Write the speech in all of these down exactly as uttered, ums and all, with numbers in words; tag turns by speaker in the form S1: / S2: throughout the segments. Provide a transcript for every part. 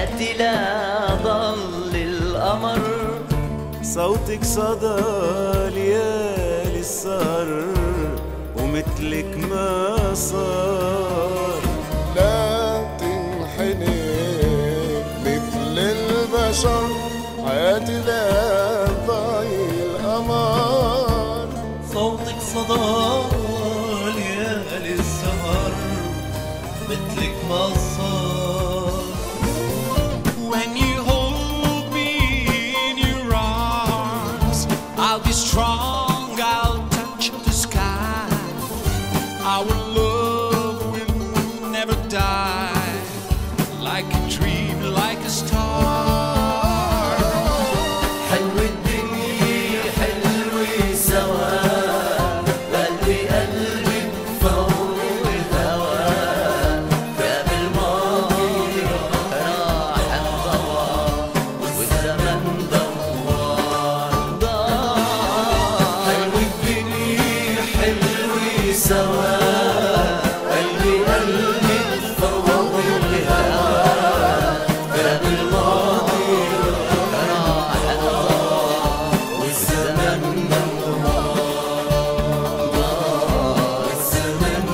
S1: حياتي لا ضل القمر،
S2: صوتك صدى ليالي السهر ومثلك ما صار.
S3: لا تنحني مثل البشر، حياتي لا ضايل القمر،
S4: صوتك صدى ليالي السهر مثلك ما صار.
S5: When you hold me in your arms, I'll be strong, I'll touch the sky. Our love will never die, like a dream, like a star.
S1: حلو الدنيا حلوة سوا، قلبي قلبي فوق الهوى، باب الماضي راح انطوى والزمن دوار ضاع. حلو الدنيا حلوة سوا، قلبي قلبي فوق الهوى، باب الماضي راح انطوى والزمن دوار الزمن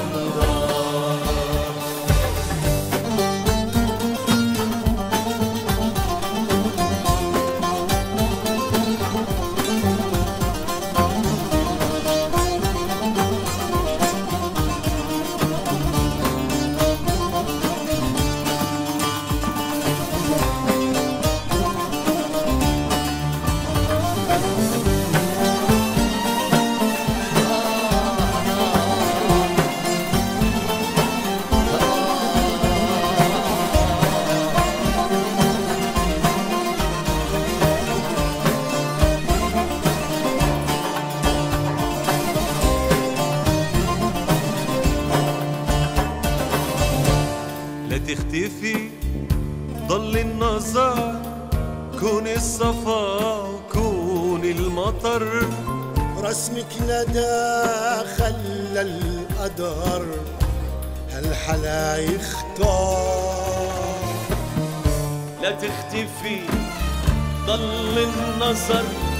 S2: لا تختفي ضل النظر، كون الصفا وكون المطر،
S3: رسمك ندى خلى القدر هالحلا يختار.
S2: لا تختفي ضل النظر،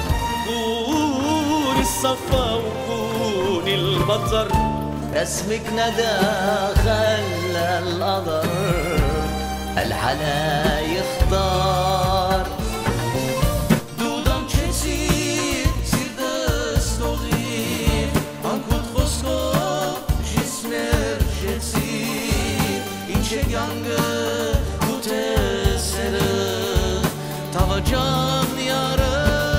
S2: كون الصفا وكون المطر،
S1: رسمك ندى خلى القدر الحلا يختار.
S5: Dudam çesir, sirde stoğir, ankut khosko, jismer jetsir, inçe yangı, kute serı, tavacan yarı.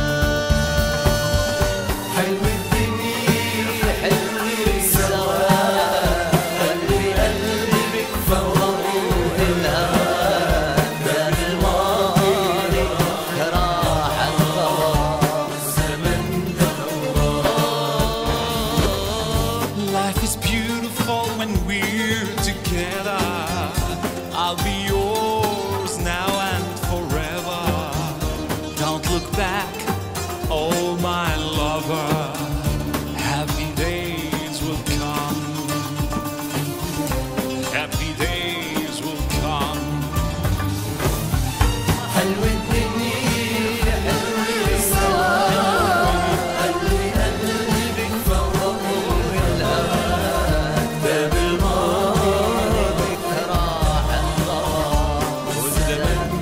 S1: حلو الدنيا حلوة سوا، قلبي قلبك فوق الهوى، باب الماضي راح انطوى والزمن
S5: Life is beautiful when we're together. I'll be yours now and forever. Don't look back, oh my lover. Happy days will come. Happy days will come.
S1: حلو الدنيا حلوة سوا، قلبي قلبك فوق الهوى، باب الماضي راح انطوى والزمن